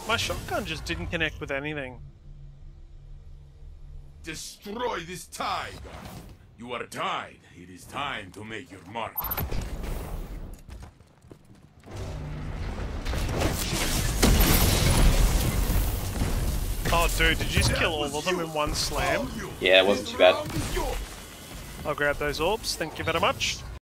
My shotgun just didn't connect with anything. Destroy this tiger. You are tied. It is time to make your mark. Oh, dude, did you just kill all of them in one slam? Yeah, it wasn't too bad. I'll grab those orbs. Thank you very much.